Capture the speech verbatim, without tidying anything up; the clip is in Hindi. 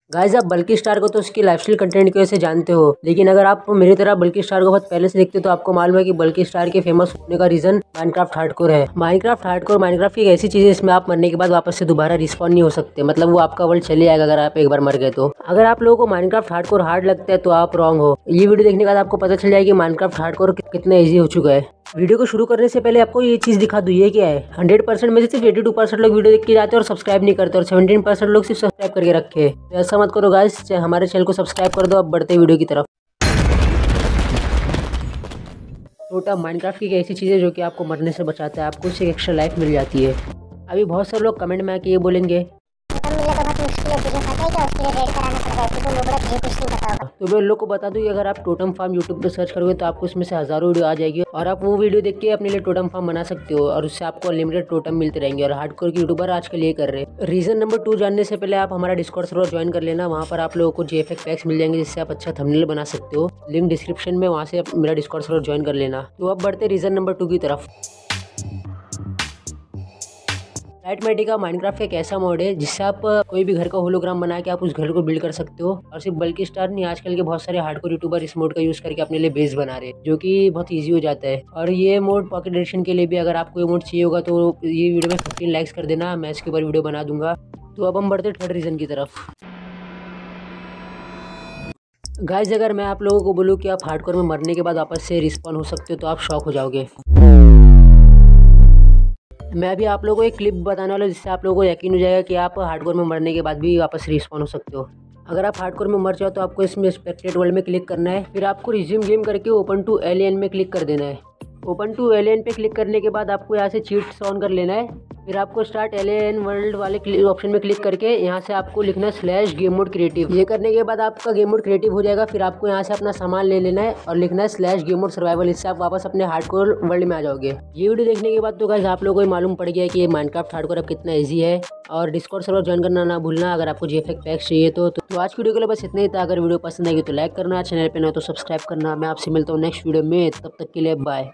गाइस, आप बल्कि स्टार को तो उसकी लाइफस्टाइल कंटेंट की वजह से जानते हो, लेकिन अगर आप मेरी तरह बल्कि स्टार को बहुत पहले से देखते हो तो आपको मालूम है कि बल्कि स्टार के फेमस होने का रीजन माइनक्राफ्ट हार्डकोर है। माइनक्राफ्ट हार्डकोर माइनक्राफ्ट की एक ऐसी चीज है इसमें आप मरने के बाद वापस से दोबारा रिस्पॉन नहीं हो सकते, मतलब वो आपका वर्ल्ड चले जाएगा अगर आप एक बार मर गए तो। अगर आप लोगों को माइनक्राफ्ट हार्डकोर हार्ड लगता है तो आप रॉन्ग हो। ये वीडियो देखने के बाद आपको पता चल जाएगा कि माइनक्राफ्ट हार्डकोर कितना ईजी हो चुका है। वीडियो को शुरू करने से पहले आपको ये चीज दिखा दूं, ये क्या है। हंड्रेड परसेंट में से सिर्फ एटी टू परसेंट लोग वीडियो देख के जाते हैं और सब्सक्राइब नहीं करते, और सेवनटीन परसेंट लोग सिर्फ सब्सक्राइब करके रखे हैं। तो ऐसा मत करो गाइस, हमारे चैनल को सब्सक्राइब कर दो। अब बढ़ते वीडियो की तरफ। टोटम माइनक्राफ्ट की एक ऐसी चीज़ है जो कि आपको मरने से बचाता है, आपको उससे एक्स्ट्रा लाइफ मिल जाती है। अभी बहुत सारे लोग कमेंट में आके ये बोलेंगे तो मैं लोग को बता दूं कि अगर आप टोटम फार्म यूट्यूब पे सर्च करोगे तो आपको इसमें से हजारों वीडियो आ जाएगी और आप वो वीडियो देख के अपने लिए टोटम फार्म बना सकते हो और उससे आपको अनलिमिटेड टोटम मिलते रहेंगे। और हार्डकोर के यूट्यूबर आजकल ये कर रहे हैं। रीजन नंबर टू जानने से पहले आप हमारा डिस्कॉर्ड सर्वर ज्वाइन कर लेना, वहाँ पर आप लोगों को जेएफएक्स पैक्स मिल जाएंगे जिससे आप अच्छा थंबनेल बना सकते हो। लिंक डिस्क्रिप्शन में, वहाँ से आप मेरा डिस्कॉर्ड सर्वर ज्वाइन कर लेना। तो अब बढ़ते रीजन नंबर टू की तरफ। लाइटमेटिका माइनक्राफ्ट एक ऐसा मोड है जिससे आप कोई भी घर का होलोग्राम बना के आप उस घर को बिल्ड कर सकते हो। और सिर्फ बल्कि स्टार नहीं, आजकल के बहुत सारे हार्डकोर यूट्यूबर इस मोड का यूज करके अपने लिए बेस बना रहे हैं, जो कि बहुत इजी हो जाता है। और ये मोड पॉकेट एडिशन के लिए भी, अगर आपको ये मोड चाहिए होगा तो ये वीडियो में फिफ्टीन लाइक्स कर देना, मैं इसके ऊपर वीडियो बना दूंगा। तो अब हम बढ़ते थर्ड रीजन की तरफ। गाइस, अगर मैं आप लोगों को बोलूँ कि आप हार्डकोर में मरने के बाद वापस से रिस्पॉन हो सकते हो तो आप शॉक हो जाओगे। मैं भी आप लोगों को एक क्लिप बताने वाला हूँ जिससे आप लोगों को यकीन हो जाएगा कि आप हार्डकोर में मरने के बाद भी वापस रिस्पॉन हो सकते हो। अगर आप हार्डकोर में मर जाओ तो आपको इसमें स्पेक्टेट वर्ल्ड में क्लिक करना है, फिर आपको रिज्यूम गेम करके ओपन टू एलियन में क्लिक कर देना है। ओपन टू एलियन पे क्लिक करने के बाद आपको यहाँ से चीट्स ऑन कर लेना है। फिर आपको स्टार्ट एलियन वर्ल्ड वाले ऑप्शन में क्लिक करके यहाँ से आपको लिखना है स्लैश गेम मोड क्रिएटिव। ये करने के बाद आपका गेम मोड क्रिएटिव हो जाएगा। फिर आपको यहाँ से अपना सामान ले लेना है और लिखना है स्लैश गेम मोड सर्वाइवल। इससे आप वापस अपने हार्डकोर वर्ल्ड में आ जाओगे। ये वीडियो देखने के बाद तो गाइस आप लोगों को मालूम पड़ गया है कि ये माइनक्राफ्ट हार्डकोर अब कितना ईजी है। और डिस्कॉर्ड सर्वर ज्वाइन करना ना भूलना अगर आपको जेएफएक्स पैक्स चाहिए तो, तो, तो आज की वीडियो के लिए बस इतना ही था। अगर वीडियो पसंद आएगी तो लाइक करना, चैनल पे ना तो सब्सक्राइब करना। मैं आपसे मिलता हूँ नेक्स्ट वीडियो में, तब तक के लिए बाय।